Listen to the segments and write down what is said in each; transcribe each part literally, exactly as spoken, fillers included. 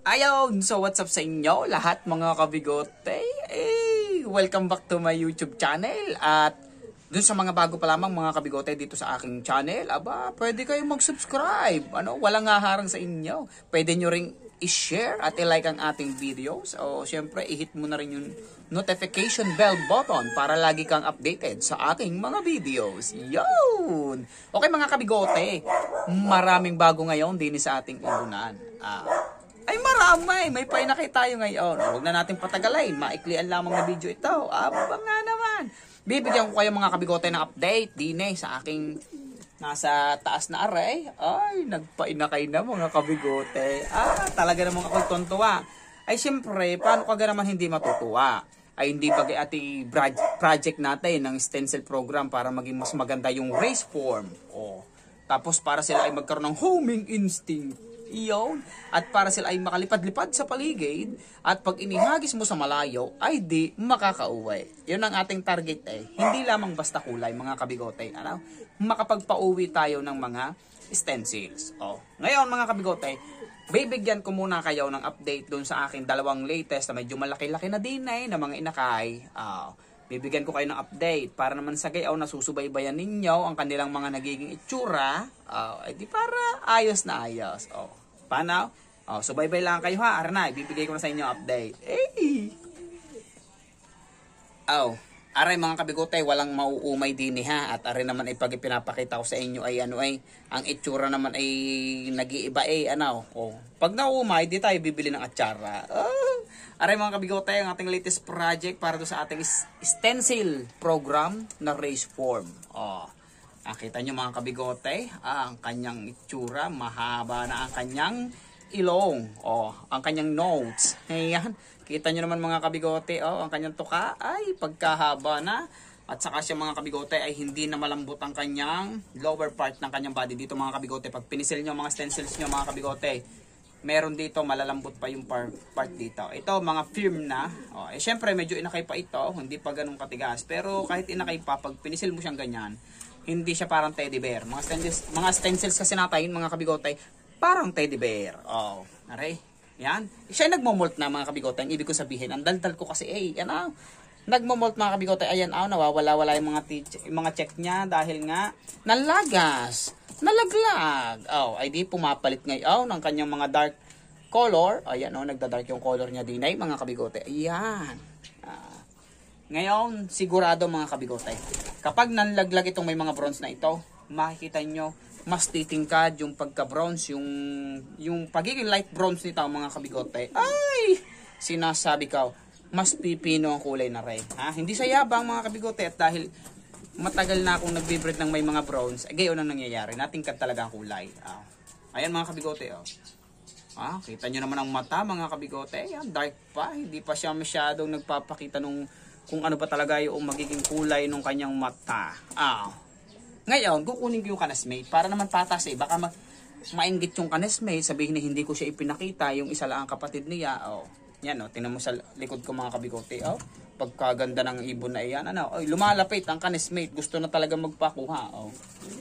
Ayun, so what's up sa inyo lahat mga kabigote? Eh, welcome back to my YouTube channel. At dun sa mga bago pa lamang mga kabigote dito sa aking channel, aba, pwede kayong mag-subscribe. Ano, walang haharang sa inyo. Pwede nyo ring i-share at i-like ang ating videos. O syempre, i-hit mo na rin yung notification bell button para lagi kang updated sa aking mga videos. Yun! Okay mga kabigote, maraming bago ngayon din sa ating ilunan. Ah, ay marami, may painakit tayo ngayon. Huwag na natin patagalain, maiklian lamang na video ito. Aba nga naman. Bibigyan ko kayo mga kabigote ng update din eh, sa aking nasa taas na array. Ay, nagpainakay na mga kabigote. Ah, talaga namang ako'y tontuwa. Ay siyempre, paano ka naman hindi matutuwa? Ay hindi bagay ati project natin ng stencil program para maging mas maganda yung race form. Oh. Tapos para sila ay magkaroon ng homing instinct. Iyon. At para sila ay makalipad-lipad sa paligid at pag inihagis mo sa malayo ay di makakauwi. Yun ang ating target eh. Hindi lamang basta kulay mga kabigote. Ano? Makapagpauwi tayo ng mga stencils. Oh. Ngayon mga kabigote, bibigyan ko muna kayo ng update doon sa aking dalawang latest na medyo malaki-laki na din eh, na mga inakay. Oh. Bibigyan ko kayo ng update para naman sa gayaw na susubaybayan ninyo ang kanilang mga nagiging itsura. Oh, ay di para ayos na ayos. Oh. Paano? Oh, subaybay lang kayo ha. Aray, bibigay ko na sa inyo update. Hey! Oh, aray mga kabigote, walang mauumay din ha. At aray naman ay pag pinapakita ko sa inyo ay ano ay, ang itsura naman ay nag-iiba eh, ano. Oh. Pag nauumay, di tayo bibili ng atsara. Oh. Aray mga kabigote, ang ating latest project para do sa ating stencil program na race form. Oh. Nakita nyo mga kabigote, ah, ang kanyang itsura, mahaba na ang kanyang ilong. Oh, ang kanyang notes. Ayan. Kita nyo naman mga kabigote, oh, ang kanyang tuka ay pagkahaba na. At saka siya mga kabigote ay hindi na malambot ang kanyang lower part ng kanyang body. Dito mga kabigote, pag pinisil nyo mga stencils nyo mga kabigote, meron dito malalambot pa yung part, part dito. Ito mga firm na. Oh, eh syempre medyo inakay pa ito, hindi pa ganun katigas. Pero kahit inakay pa, pag pinisil mo siyang ganyan, hindi siya parang teddy bear. Mga stencils, mga stencils kasi natin, mga kabigote, parang teddy bear. Oh, aray. Yan. Siya nagmo-molt na mga kabigote. Ang ibig ko sabihin, ang daldal ko kasi eh, yan ah. Nagmo-molt mga kabigote. Ayan ah, nawawala-wala yung mga, yung mga check niya dahil nga nalagas, nalaglag. Oh, ay di pumapalit ngayon ng kanyang mga dark color. Ayan oh, nagda-dark yung color niya din ay mga kabigote. Ayan. Ah. Ngayon, sigurado mga kabigote, kapag nanlaglag itong may mga bronze na ito, makikita nyo, mas titingkad yung pagka-bronze, yung, yung pagiging light bronze nito mga kabigote. Ay! Sinasabi ko, mas pipino ang kulay na red. Ha? Hindi sa yabang mga kabigote at dahil matagal na akong nagbe-breed ng may mga bronze, eh, gayon ang nangyayari. Natingkad talaga ang kulay. Ah. Ayan mga kabigote, oh. Ah, kita nyo naman ang mata mga kabigote. Ayan, dark pa. Hindi pa siya masyadong nagpapakita nung kung ano ba talaga yung magiging kulay ng kanyang mata. Ah. Ngayon, kukunin ko yung kanesmate para naman patas eh. Baka ma mainggit yung kanesmate, sabihin na hindi ko siya ipinakita, yung isa lang ang kapatid niya. Oh. Yan oh, tingnan mo sa likod ko mga kabigote. Oh. Pagkaganda ng ibon na iyan. Ano? Oy, lumalapit ang kanesmate. Gusto na talaga magpakuha. Oh.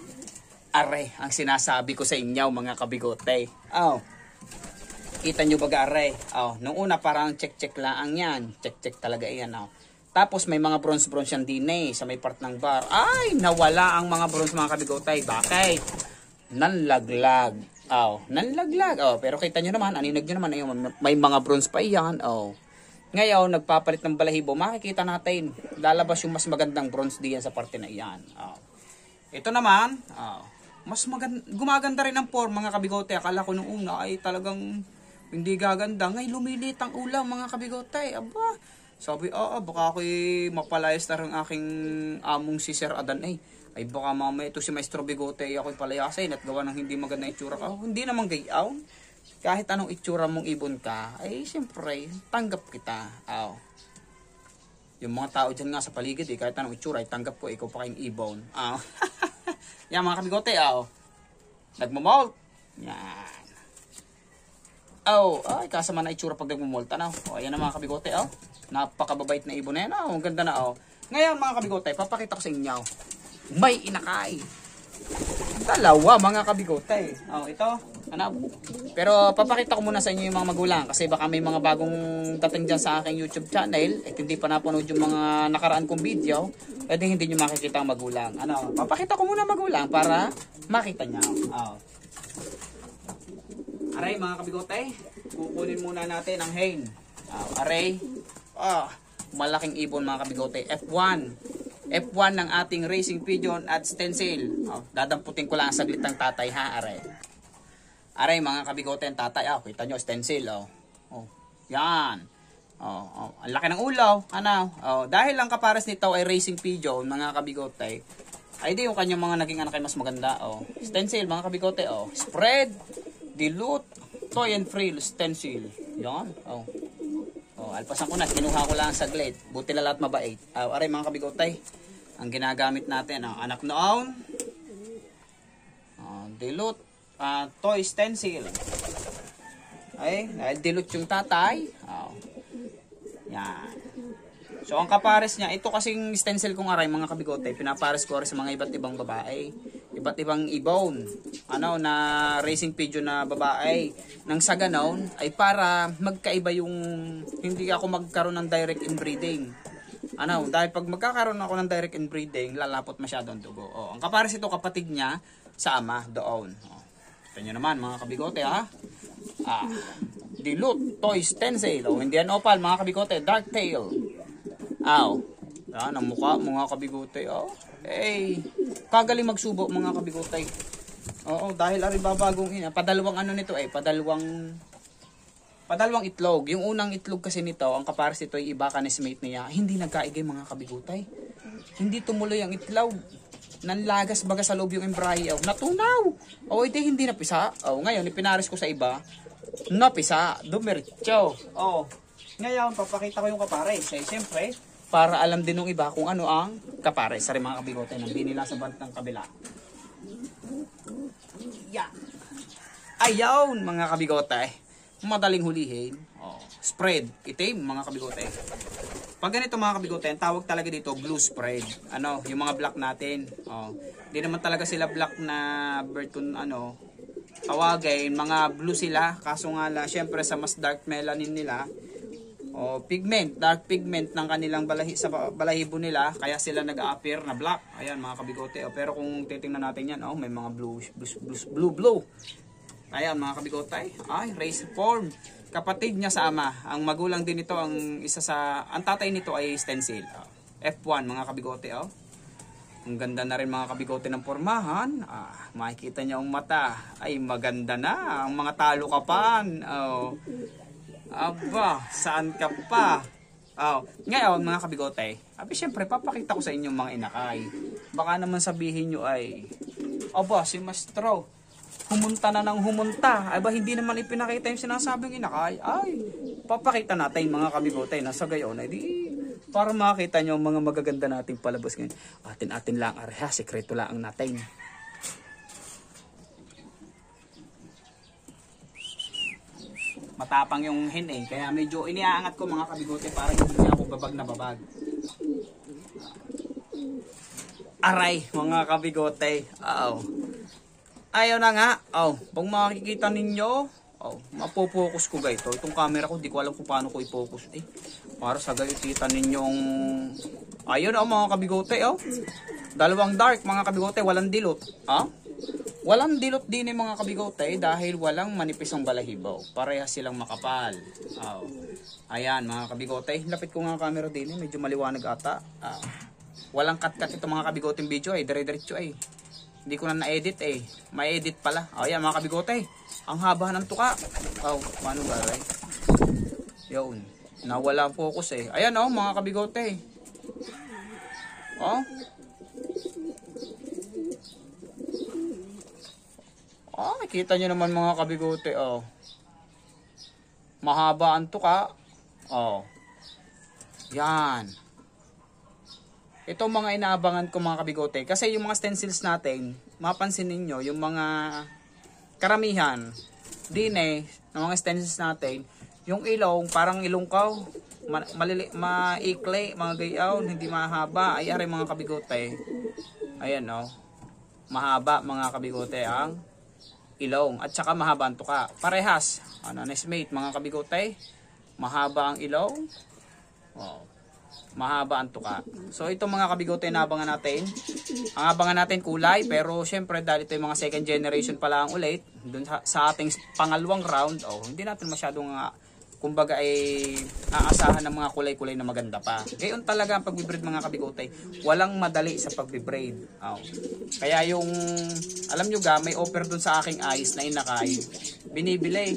Are, ang sinasabi ko sa inyo mga kabigote. Oh. Kita nyo ba are? Oh, nung una parang check-check lang yan. Check-check talaga iyan. Oh. Tapos may mga bronze-bronze yan din eh, sa may part ng bar. Ay, nawala ang mga bronze mga kabigotay. Bakit? Nanlaglag. Oh, nanlaglag. Oh, pero kita nyo naman, aninag nyo naman, ayun, may mga bronze pa iyan. Oh. Ngayon, nagpapalit ng balahibo, makikita natin, lalabas yung mas magandang bronze diyan sa parte na iyan. Oh. Ito naman, oh, mas maganda, gumaganda rin ang form mga kabigote. Akala ko nung una ay talagang hindi gaganda. Ngayon, lumilit ang ulam mga kabigote. Aba, sabi, oo, ah, baka ako'y mapalayas na rin aking among si Sir Adan eh. Ay baka mamaya ito si Maestro Bigote ay ako'y palayasin at gawa ng hindi maganda itsura ka. Oh, hindi naman gayaw. Kahit anong itsura mong ibon ka, ay siyempre, tanggap kita. Oh. Yung mga tao dyan nga sa paligid eh, kahit anong itsura, ay tanggap ko, ikaw pa kayong ibon. Oh. Yan mga kabigote, oh. Nagmamolt. Yan. Oh, ay kasama na itsura pag nagmamolt. Ano? Oh, ayan na mga kabigote, oh. Napakababait na ibon na yan. Oh, ang ganda na, oh. Ngayon mga kabigote, papakita ko sa inyo. May inakay. Dalawa mga kabigote. Oh, ito. Ano? Pero papakita ko muna sa inyo yung mga magulang kasi baka may mga bagong dating dyan sa aking YouTube channel at hindi pa napanood yung mga nakaraan kong video, pwede hindi nyo makikita ang magulang. Ano? Papakita ko muna magulang para makita nyo. Oh. Aray mga kabigote, kukunin muna natin ang hen. Oh, aray. Oh, malaking ibon mga kabigote. F one. F one ng ating racing pigeon at stencil. Oh, dadamputin ko lang saglit ng tatay ha, aray. Aray mga kabigote ang tatay. Oh, kita nyo stencil. Oh. Oh, yan. Oh, oh, ang laki ng ulo. Ano? Oh, dahil ang kapares nito ay racing pigeon mga kabigote, ay di yung kanyang mga naging anak ay mas maganda. Oh, stencil mga kabigote. Oh, spread, dilute, toy and frill stencil. Yan. Oh. Oh, alpasan ko na. Kinuha ko lang saglit. Buti na lahat mabait. Oh, aray mga kabigote. Ang ginagamit natin, oh, anak noon. Oh, dilute, uh, toy stencil. Ay, dahil dilute yung tatay. Oh. Yan. So, ang kapares niya, ito kasing stencil kong aray, mga kabigote, pinapares ko rin sa mga iba't ibang babae. Iba't ibang ibon. Ano, na racing pigeon na babae. Nang sa ganon, ay para magkaiba yung, hindi ako magkaroon ng direct inbreeding. Ano, dahil pag magkakaroon ako ng direct inbreeding, lalapot masyado ang dugo. Oh, ang kapares ito, kapatid niya, sa ama, doon. Oh. Ito nyo naman, mga kabigote, ha? Ah, dilute, toy stencil. O, Indian opal, mga kabigote, dark tail. Aw. Yan, ang mukha, mga kabigote. Oh. Hey, kagaling magsubo, mga kabigote. Oo, dahil ari babagong ina. Padalawang ano nito eh, padalawang padalawang itlog. Yung unang itlog kasi nito, ang kapares ito ay iba kanismate niya. Hindi nagkaigay, mga kabigote. Hindi tumuloy ang itlog. Nanlagas baga sa loob yung embryo. Natunaw. O, ito hindi napisa. O, ngayon, ipinares ko sa iba. Napisa. Dumiritso. O, ngayon, papakita ko yung kapares. Eh, siyempre, para alam din ng iba kung ano ang kapares. Sari mga kabigote, nang binila sa bantang kabila. Yeah. Ayaw, mga kabigote. Madaling hulihin. O, spread. Itim, mga kabigote. Pag ganito mga kabigote, ang tawag talaga dito blue spread. Ano, yung mga black natin. Oh, hindi naman talaga sila black na bird kung ano. Tawagin, mga blue sila. Kaso nga la, syempre sa mas dark melanin nila. Oh, pigment, dark pigment ng kanilang balahi sa balahibo nila, kaya sila nag-a-appear na black. Ayan mga kabigote. Oh, pero kung titingnan natin yan, oh, may mga blue blue blue blue. blue. Ayan mga kabigote. Ay, race form. Kapatid niya sa ama. Ang magulang din ito, ang isa sa, ang tatay nito ay stencil. Oh. F one mga kabigote. Oh. Ang ganda na rin mga kabigote ng pormahan. Ah, makikita niya ang mata. Ay maganda na. Ang mga talukapan. Oh. Aba, saan ka pa? Oh. Ngayon mga kabigote, abi syempre papakita ko sa inyo mga inakay. Baka naman sabihin nyo ay, aba si Mastro, humunta na ng humunta. Ay ba hindi naman ipinakita yung sinasabing inakay? Ay, papakita natin mga kabigote na sa gayon. Ay di, para makita nyo ang mga magaganda nating palabas ngayon. Atin-atin lang, areha, sekreto lang natin. Matapang yung hen eh, kaya medyo iniaangat ko mga kabigote para hindi niya ako babag na babag. Aray, mga kabigote. Oh. Ayaw na nga. Oh, pag makikita ninyo, oh, mapopokus ko guys. Ito, itong camera ko, di ko alam kung paano ko i-focus eh. Para sa guys, kita ninyong ayun oh, mga kabigote oh. Dalawang dark mga kabigote, walang dilot. Ah? Walang dilot din yung mga kabigote dahil walang manipis ang balahibo. Pareha silang makapal. Oh. Ayan mga kabigote, lapit ko nga ang camera din, medyo maliwanag ata. Ah. Walang cut-cut itong mga kabigoteng video eh, dire-diretso eh. Hindi ko na na-edit eh. May edit pala. O yan mga kabigote. Ang haba ng tuka. Oh, paano ba rin? Yun. Nawala ang focus eh. Ayan oh mga kabigote. Oh. Oh, nakita nyo naman mga kabigote oh. Mahaba ang tuka. Oh. Yan. Ito mga inaabangan ko mga kabigote. Kasi yung mga stencils natin, mapansin ninyo, yung mga karamihan, din eh, ng mga stencils natin, yung ilong, parang ilongkaw, ma malili maikli, mga gayaw, hindi mahaba. Ay, ari mga kabigote. Ayan o. Oh. Mahaba mga kabigote ang ilong. At saka mahaba ang tuka. Parehas. Ano, nesmate mga kabigote. Mahaba ang ilong. Wow. Mahaba ang tuka. So ito mga kabigote na abangan natin. Ang abangan natin kulay, pero syempre dahil ito yung mga second generation pa lang ulit, dun sa, sa ating pangalawang round, oh, hindi natin masyadong uh, kumbaga ay aasahan ng mga kulay-kulay na maganda pa. Gayon talaga ang pagbe-breed mga kabigote. Walang madali sa pagbe-breed. Oh. Kaya yung, alam nyo ga, may offer dun sa aking eyes na inakay. Binibili.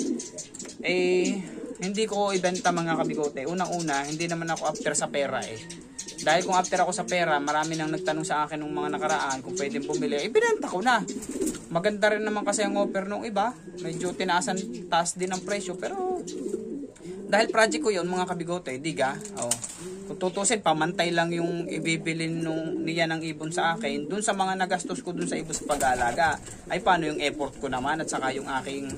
Eh, hindi ko ibenta mga kabigote. Unang-una, hindi naman ako after sa pera eh. Dahil kung after ako sa pera, marami nang nagtanong sa akin ng mga nakaraan kung pwedeng bumili. Ibinenta ko na. Maganda rin naman kasi ang offer nung iba. Medyo tinaasan, taas din ang presyo. Pero dahil project ko yun mga kabigote, diga. Oh. Kung tutusin, pamantay lang yung ibibili nung, niya ng ibon sa akin. Dun sa mga nagastos ko dun sa ibon sa pag-aalaga. Ay paano yung effort ko naman at saka yung aking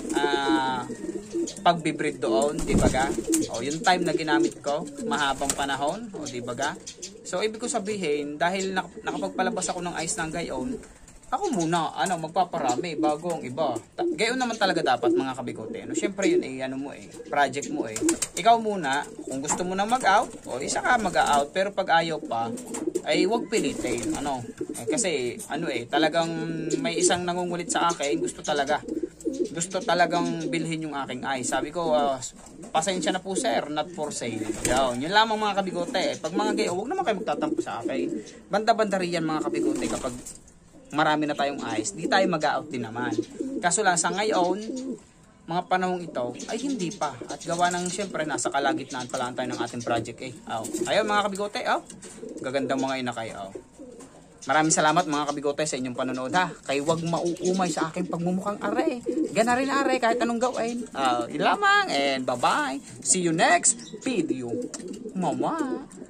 uh, pagbibreed doon, di ba ga? O, yung time na ginamit ko, mahabang panahon, o di ba ga? So, ibig ko sabihin, dahil nak nakapagpalabas ako ng ice ng gayon, ako muna, ano, magpaparami bago ang iba. Ta gayon naman talaga dapat mga kabigote. No? Siyempre yun eh, ano mo eh, project mo eh. Ikaw muna, kung gusto mo na mag-out, o isa ka mag-out, pero pag ayaw pa, ay wag pilitin, ano. Eh, kasi, ano eh, talagang may isang nangungulit sa akin, gusto talaga. Gusto talagang bilhin yung aking eye. Sabi ko, uh, pasensya na po sir, not for sale. Yun, yun lamang mga kabigote. Pag mga gayo, huwag naman kayo magtatampo sa akin. Banda-banda riyan mga kabigote kapag marami na tayong eyes, di tayo mag-out din naman. Kaso lang sa ngayon, mga panahong ito, ay hindi pa. At gawa ng siyempre, nasa kalagitnaan pa lang tayo ng ating project eh. Oh. Ayun mga kabigote, oh. Gagandang mga inakay, oh. Maraming salamat mga kabigote sa inyong panonood ha. Kay wag mauumay sa aking pagmumukhang are. Gana rin are kahit anong gawin. Uh, yun lamang and bye bye. See you next video. Mama.